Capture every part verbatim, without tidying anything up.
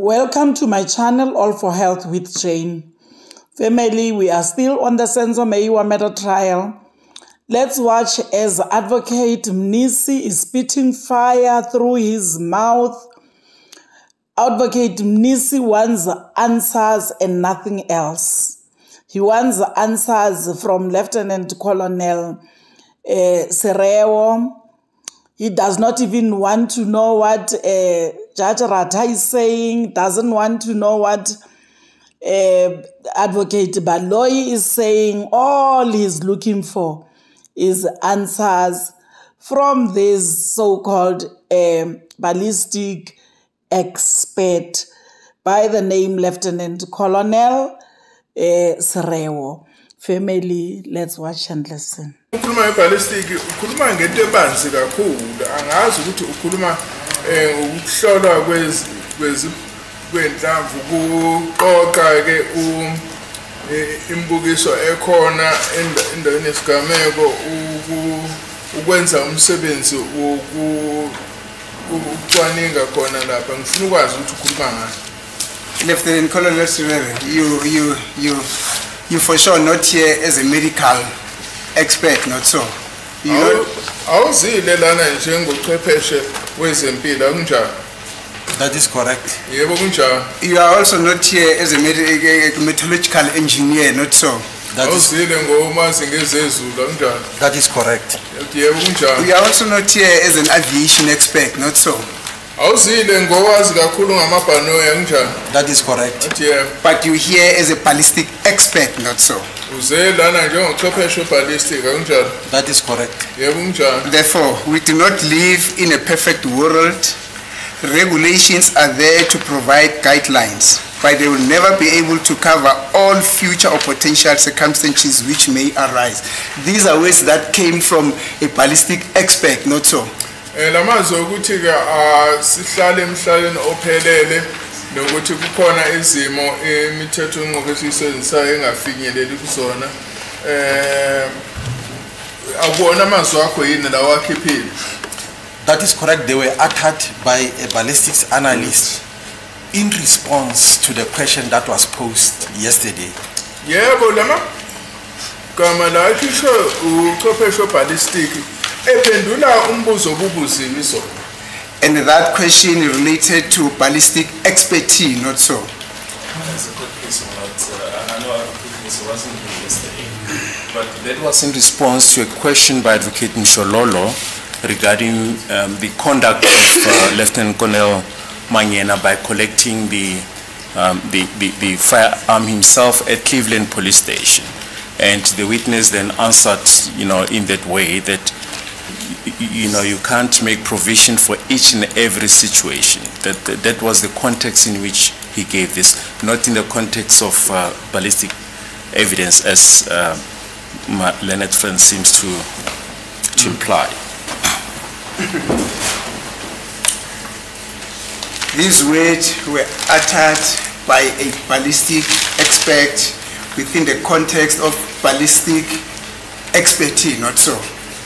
Welcome to my channel, All for Health with Jane. Family, we are still on the Senzo Meyiwa Trial. Let's watch as Advocate Mnisi is spitting fire through his mouth. Advocate Mnisi wants answers and nothing else. He wants answers from Lieutenant Colonel uh, Sereo. He does not even want to know what uh, Judge Rata is saying, doesn't want to know what uh, Advocate Baloyi is saying. All he's looking for is answers from this so-called uh, ballistic expert by the name Lieutenant Colonel uh, Sereo. Family, let's watch and listen. Ukhuluma ngeballistic ukhuluma ngento ebanzi kakhulu angazi ukuthi ukhuluma eh ukuhlolwa kwezi kwezi kwenhlamvu kuqoqa ke imbukiso ekhona endaweni yesigameko ukwenza umsebenzi ukucwaninga khona lapha ngifuna ukwazi ukuthi ukhuluma ngayo. Lieutenant Colonel Sereo, you you you you for sure not here as a medical expert, not so. You know, that is correct. You are also not here as a meteorological engineer, not so. That is, that is correct. You are also not here as an aviation expert, not so. That is correct. But you here as a ballistic expert, not so. That is correct. Therefore, we do not live in a perfect world. Regulations are there to provide guidelines, but they will never be able to cover all future or potential circumstances which may arise. These are words that came from a ballistic expert, not so. Lamazwi ukuthi ke sihlale emhlaleni ophelele nokuthi kukhona izimo imithetho enqobo esisebenzisayo engafinyeleli kuzona eh akubona amazwi akho yini la wakhiphile. That is correct. They were uttered by a ballistics analyst in response to the question that was posed yesterday. Yebo lama kama la kisho uqophesho ballistic. And that question related to ballistic expertise, not so. But that was in response to a question by Advocate Mshololo regarding um, the conduct of uh, Lieutenant Colonel Mangena by collecting the, um, the, the, the firearm himself at Cleveland Police Station. And the witness then answered, you know, in that way that you know, you can't make provision for each and every situation. That, that, that was the context in which he gave this, not in the context of uh, ballistic evidence, as uh, my learned friend seems to, to imply. These words were uttered by a ballistic expert within the context of ballistic expertise, not so.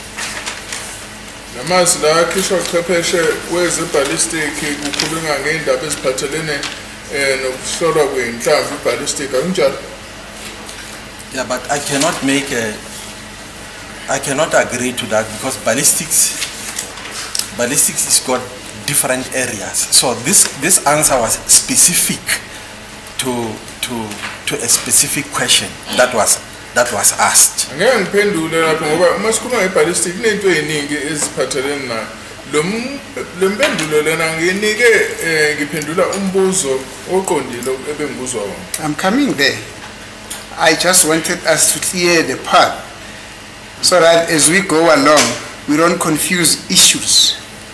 Namazwi la kisho chwepheshe weze ballistic kukhuluma ngendaba eziphathelene nokuhlolwa kwenhlamvu ballistic akunjalo. Yeah, but I cannot make a I cannot agree to that because ballistics ballistics has got different areas. So this this answer was specific to to to a specific question that was that was asked. Ngeke ngiphendule lapho ngoba masikhuluma ngeballistic nento eziningi eziphathelene na lo lempendulo lena nginike ngiphendula umbuzo oqondile ebengibuzwa wona. I'm coming there. I just wanted us to clear the path so that as we go along we don't confuse issues.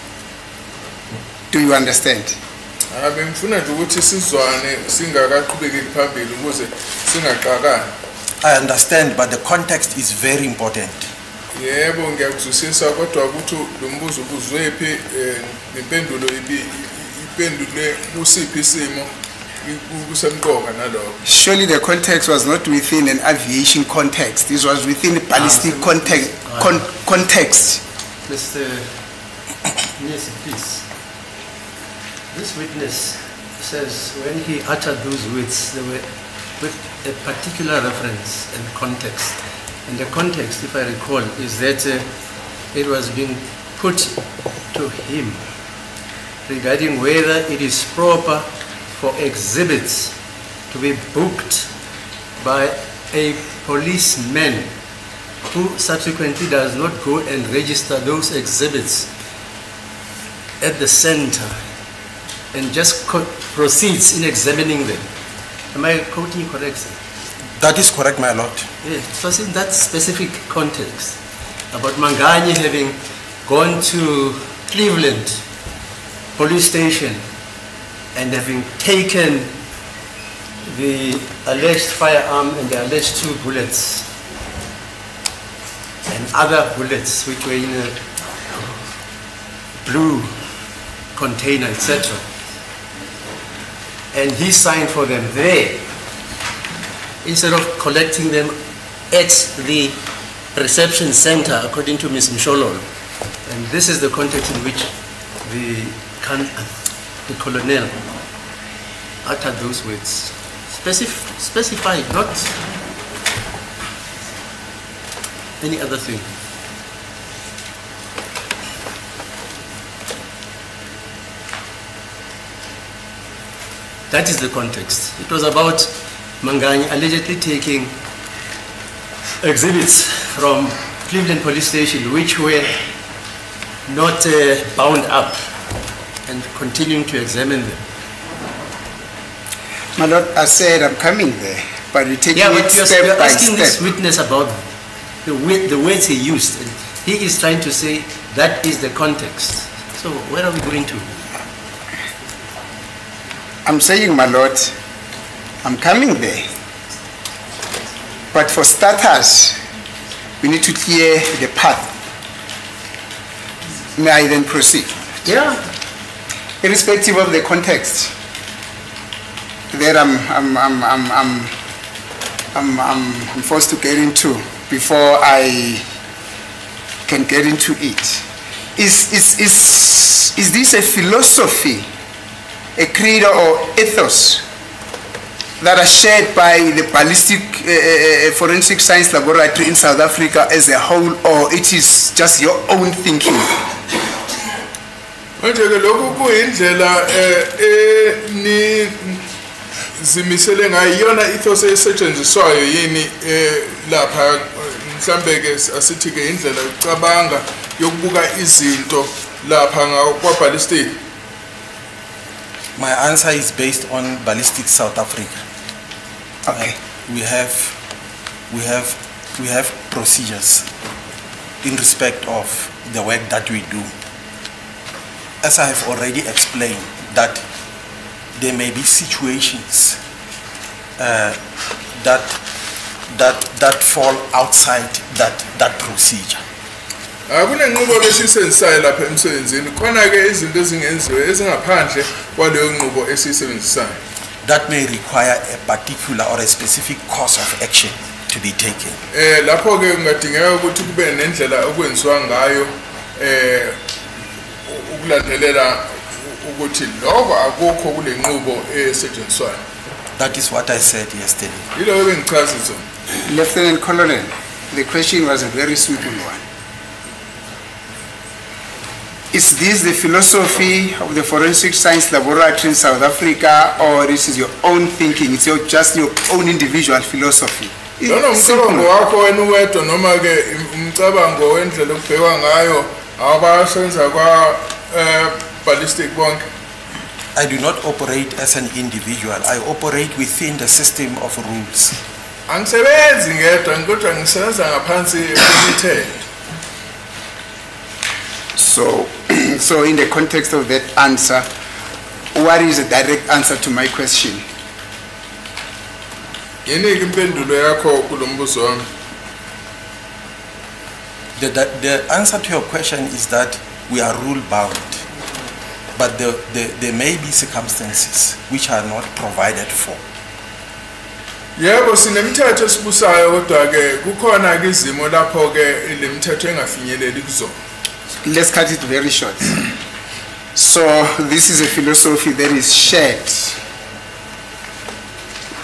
Do you understand? Abengifuna nje ukuthi sizwane singakaqhubeki phambili ukuze singaqakani. I understand, but the context is very important. Yebo ngiyakuzwisisa kodwa ukuthi lo mbuzo ubuzwephi nempendulo ipendule kusiphi isimo kusemqoka nalokho. Surely the context was not within an aviation context. This was within a ballistic context. Con context. Mister Mnisi, please. This witness says when he uttered those words, they were with a particular reference and context. And the context, if I recall, is that uh, it was being put to him regarding whether it is proper for exhibits to be booked by a policeman who subsequently does not go and register those exhibits at the center and just proceeds in examining them. Am I quoting correctly? That is correct, my lord. Yes, so in that specific context about Mangena having gone to Cleveland police station and having taken the alleged firearm and the alleged two bullets and other bullets which were in a blue container, et cetera. And he signed for them there instead of collecting them at the reception center, according to Miz Mshololo. And this is the context in which the, the colonel uttered those words. Specif specified, not any other thing. That is the context. It was about Mangena allegedly taking exhibits from Cleveland police station which were not uh, bound up and continuing to examine them. My lord, I said I'm coming there, but we're taking yeah, it but step you're by asking step. this witness about the, the words he used. And he is trying to say that is the context. So where are we going to? I'm saying, my lord, I'm coming there. But for starters, we need to clear the path. May I then proceed? Yeah. Irrespective of the context, that I'm, I'm, I'm, I'm, I'm, I'm, I'm, I'm forced to get into before I can get into it. Is, is, is, is this a philosophy, a creed or ethos that are shared by the ballistic uh, forensic science laboratory in South Africa as a whole, or it is just your own thinking? Manje-ke lokhu kuyindlela eh ni zimisele ngayiyona ethos esetshenziswayo yini lapha mhlambe ke asithi ke indlela yokucabanga yokubuka izinto lapha ngakwa ballistic. My answer is based on ballistic South Africa. Okay. Uh, we have we have we have procedures in respect of the work that we do. As I have already explained, that there may be situations uh, that that that fall outside that that procedure. Akunenqubo lesisenzisayo lapha emsebenzini khona ke izinto ezingenziwe ezingaphandle kwaleyo nqubo esisebenzisayo. That may require a particular or a specific course of action to be taken. Eh lapho ke kungadingeka ukuthi kube nendlela okwenziwa ngayo eh ukulandelela ukuthi lokho akukho kule nqubo esetshenziswayo. That is what I said yesterday. Yilo bengichazisa. Lieutenant Colonel, the question was a very simple one. Is this the philosophy of the Forensic Science Laboratory in South Africa, or this is your own thinking? It's your, just your own individual philosophy? Lona umcabango wakho wena uwedwa noma ke umcabango wendlela okubhekwa ngayo abasenza kwa ballistic bonke? I do not operate as an individual. I operate within the system of rules. Angisebenzi ngedwa kodwa ngisebenza ngaphansi kwemithetho. So, so in the context of that answer, what is the direct answer to my question? Yini impendulo yakho kulombuzo wami? The, the, the answer to your question is that we are rule bound, but the, the, there may be circumstances which are not provided for. Yebo sinemithetho esibusayo kodwa ke kukhona ke izimo lapho ke lemithetho engafinyeleli kuzo. Let's cut it very short. So this is a philosophy that is shared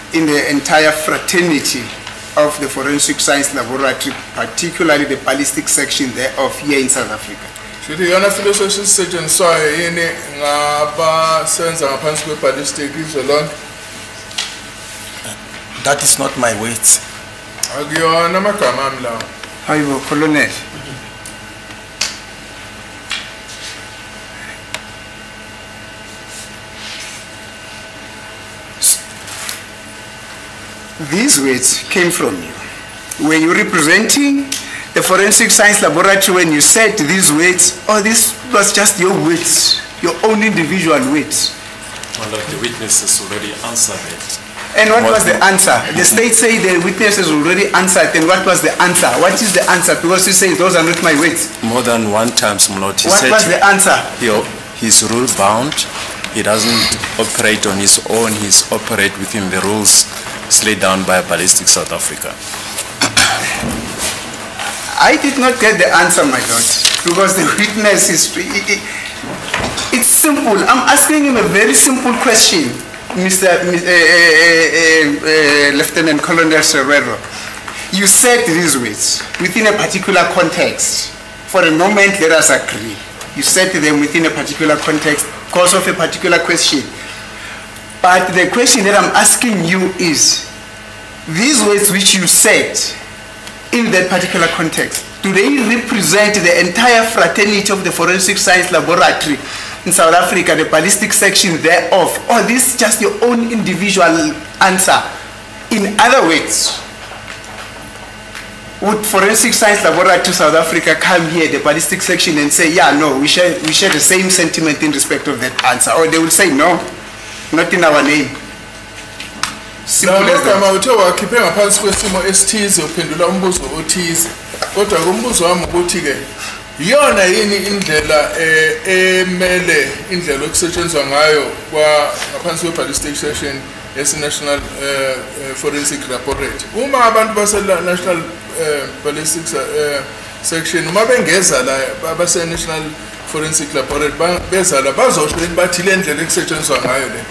in the entire fraternity of the Forensic Science Laboratory, particularly the ballistic section thereof here in South Africa. That is not my weight. Hayibo, Colonel. These words came from you. Were you representing the Forensic Science Laboratory when you said these words, or this was just your words, your own individual words? Well, the witnesses already answered it. And what was the answer? The state say the witnesses already answered, and what was the answer? What is the answer? Because you say those are not my words. More than one time, Smlot. What was the answer? He, he's rule bound. He doesn't operate on his own. He's operate within the rules laid down by Ballistic South Africa. I did not get the answer, my lord, because the witness is, it, it, it's simple. I'm asking him a very simple question, Mister Uh, uh, uh, uh, Lieutenant Colonel Sereo. You said these words within a particular context. For a moment, let us agree. You said them within a particular context because of a particular question. But the question that I'm asking you is, these words which you said in that particular context, do they represent the entire fraternity of the Forensic Science Laboratory in South Africa, the ballistic section thereof, or this just your own individual answer? In other words, would Forensic Science Laboratory South Africa come here, the ballistic section, and say, yeah, no, we share, we share the same sentiment in respect of that answer? Or they will say, no, not in our name. Simple as that. Yona yini indlela emele indlela okusetshenzwa ngayo kwa ngaphansi kwe ballistic section yes National Forensic Laboratory. Uma abantu base National Ballistic Section uma bengeza la base National Forensic Laboratory beza la bazosho bathi le ndlela okusetshenzwa ngayo le.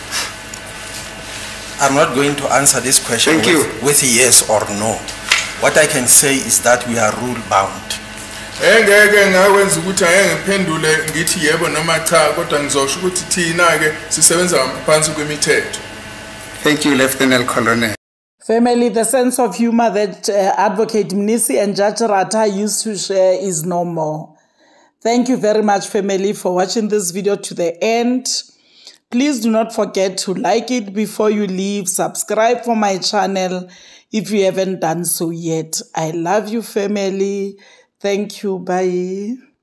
I'm not going to answer this question Thank with, you. with yes or no. What I can say is that we are rule bound. Engeke ngakwenza ukuthi ayengiphendule ngithi yebo noma cha kodwa ngizosho ukuthi thina ke sisebenza ngaphansi kwemithetho. Thank you, Lieutenant Colonel. Family, the sense of humor that uh, Advocate Mnisi and Judge Rata used to share is no more. Thank you very much, family, for watching this video to the end. Please do not forget to like it before you leave. Subscribe for my channel if you haven't done so yet. I love you, family. Thank you. Bye.